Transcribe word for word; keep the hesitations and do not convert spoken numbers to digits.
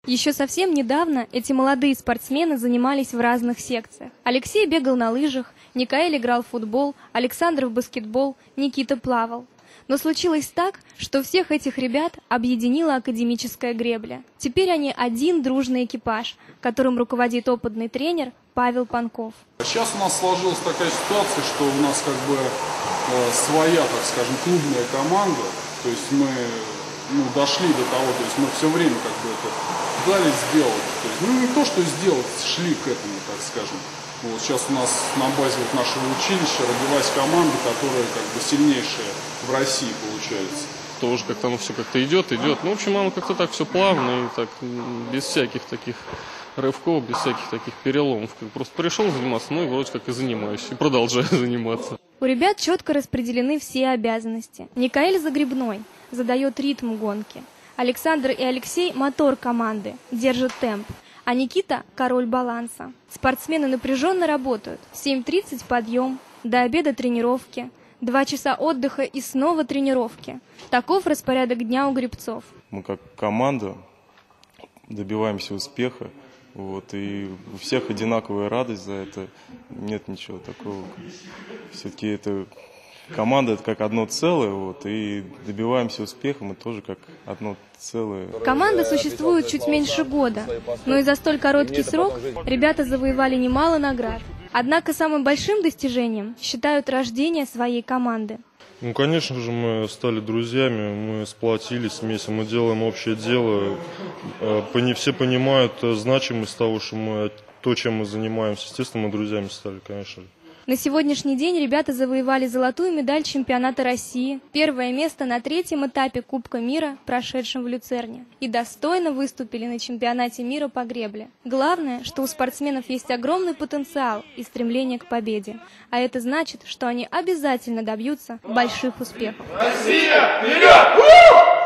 Еще совсем недавно эти молодые спортсмены занимались в разных секциях. Алексей бегал на лыжах, Никаэль играл в футбол, Александр в баскетбол, Никита плавал. Но случилось так, что всех этих ребят объединила академическая гребля. Теперь они один дружный экипаж, которым руководит опытный тренер Павел Панков. Сейчас у нас сложилась такая ситуация, что у нас как бы э, своя, так скажем, клубная команда. То есть мы ну, дошли до того, то есть мы все время как бы это дали сделать. То есть, ну не то, что сделать, шли к этому, так скажем. Вот сейчас у нас на базе вот нашего училища родилась команда, которая как бы сильнейшая в России получается. Тоже как-то оно все как-то идет, идет. Ну, в общем, оно как-то так все плавно и так, без всяких таких рывков, без всяких таких переломов. Просто пришел заниматься, ну и вроде как и занимаюсь, и продолжаю заниматься. У ребят четко распределены все обязанности. Никаэль загребной, задает ритм гонки. Александр и Алексей – мотор команды, держит темп. А Никита – король баланса. Спортсмены напряженно работают. В семь тридцать подъем, до обеда тренировки, два часа отдыха и снова тренировки. Таков распорядок дня у гребцов. Мы как команда добиваемся успеха, вот, и у всех одинаковая радость за это. Нет ничего такого. Все-таки это команда, это как одно целое, вот, и добиваемся успеха мы тоже как одно целое. Команда существует чуть меньше года, но и за столь короткий срок ребята завоевали немало наград. Однако самым большим достижением считают рождение своей команды. Ну, конечно же, мы стали друзьями, мы сплотились вместе, мы делаем общее дело. Все понимают значимость того, что мы, то, чем мы занимаемся. Естественно, мы друзьями стали, конечно же. На сегодняшний день ребята завоевали золотую медаль чемпионата России, первое место на третьем этапе Кубка мира, прошедшем в Люцерне, и достойно выступили на чемпионате мира по гребле. Главное, что у спортсменов есть огромный потенциал и стремление к победе, а это значит, что они обязательно добьются больших успехов. Россия, вперед!